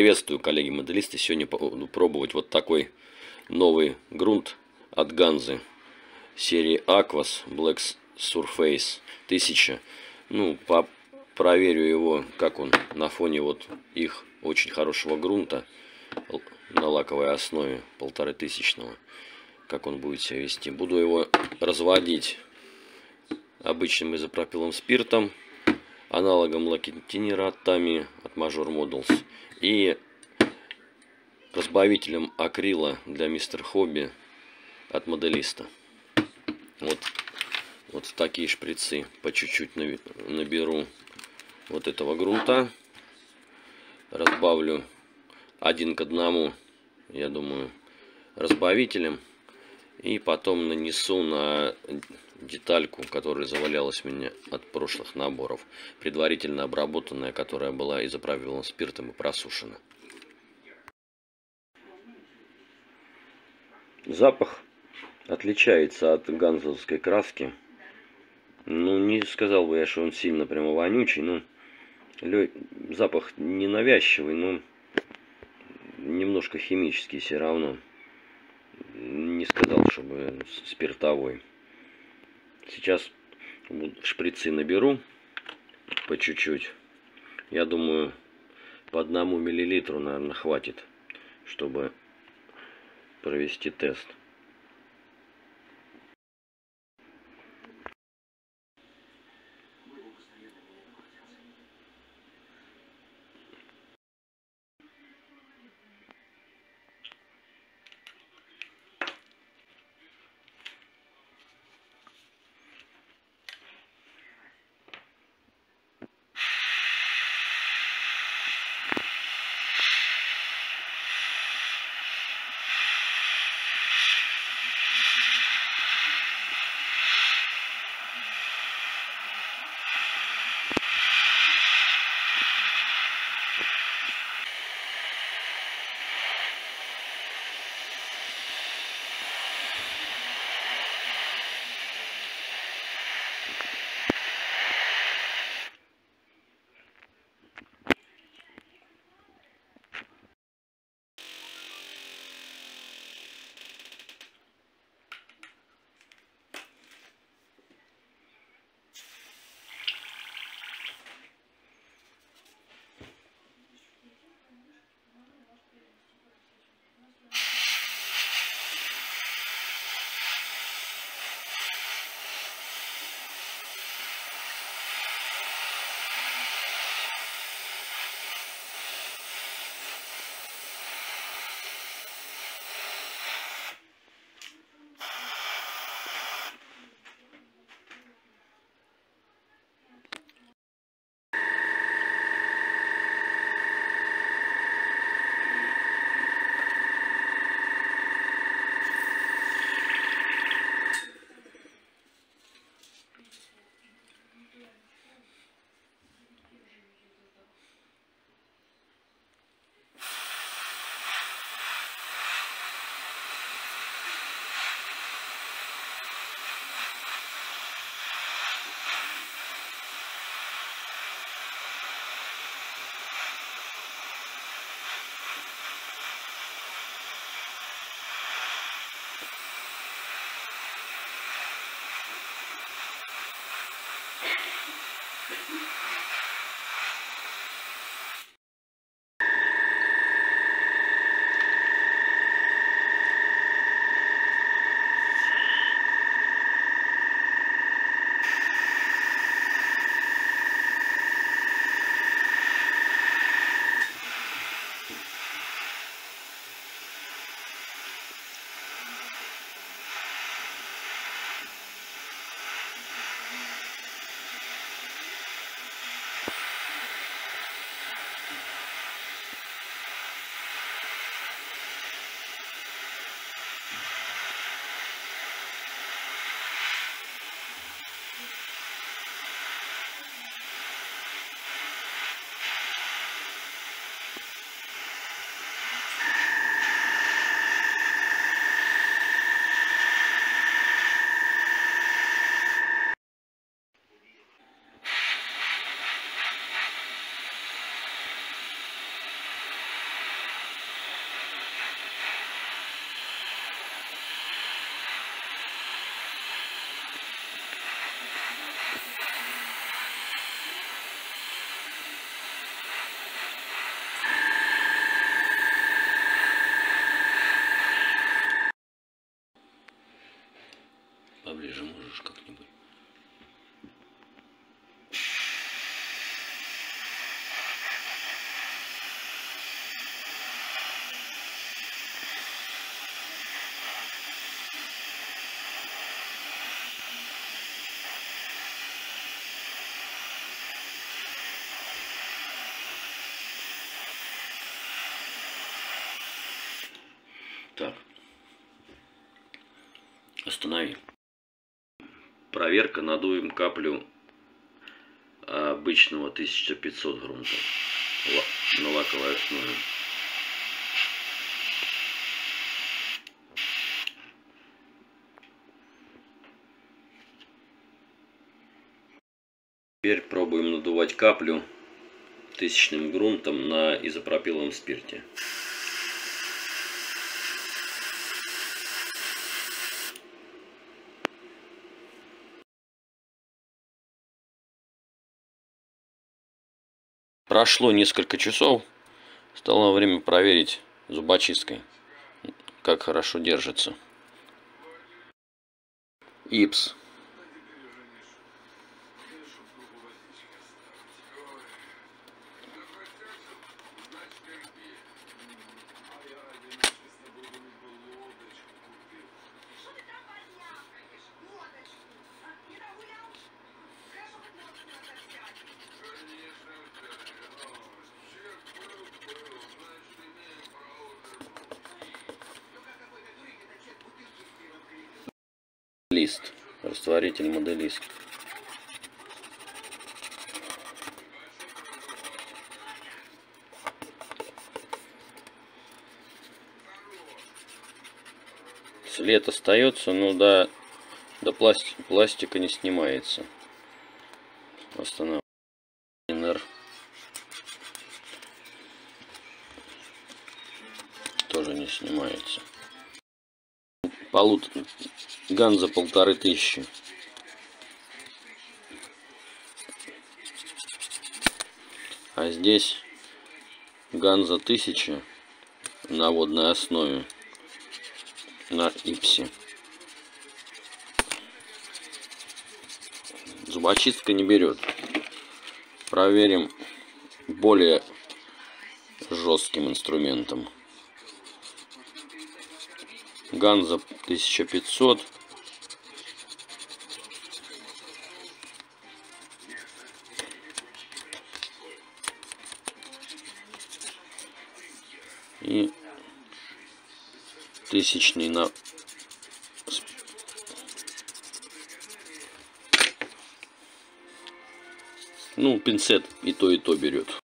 Приветствую, коллеги-моделисты. Сегодня буду пробовать вот такой новый грунт от Ганзы серии Aquas Black Surface 1000. Ну, проверю его, как он на фоне вот их очень хорошего грунта на лаковой основе 1500, как он будет себя вести. Буду его разводить обычным изопропиловым спиртом, аналогом лакетинера от Tamiya от Major Models и разбавителем акрила для Мистер Хобби от Моделиста. Вот в такие шприцы по чуть-чуть наберу вот этого грунта, разбавлю 1 к 1, я думаю, разбавителем, и потом нанесу на детальку, которая завалялась у меня от прошлых наборов, предварительно обработанная, которая была изопропиловым спиртом и просушена. Запах отличается от ганзовской краски. Ну, не сказал бы я, что он сильно прямо вонючий, но запах ненавязчивый, но немножко химический все равно. Не сказал, чтобы спиртовой. Сейчас шприцы наберу по чуть-чуть. Я думаю, по 1 миллилитру, наверное, хватит, чтобы провести тест. Так. Останови. Проверка. Надуем каплю обычного 1500 грунта на лаковой основе. Теперь пробуем надувать каплю 1000 грунтом на изопропиловом спирте. Прошло несколько часов, стало время проверить зубочисткой, как хорошо держится. Ипс. Лист. Растворитель моделист. След остается, но до пластика не снимается. Останавливаем. Тоже не снимается. Ганза 1500. А здесь Ганза 1000 на водной основе на ипсе. Зубочистка не берет. Проверим более жестким инструментом. Ганза 1500. И 1000 на... Ну, пинцет и то берет.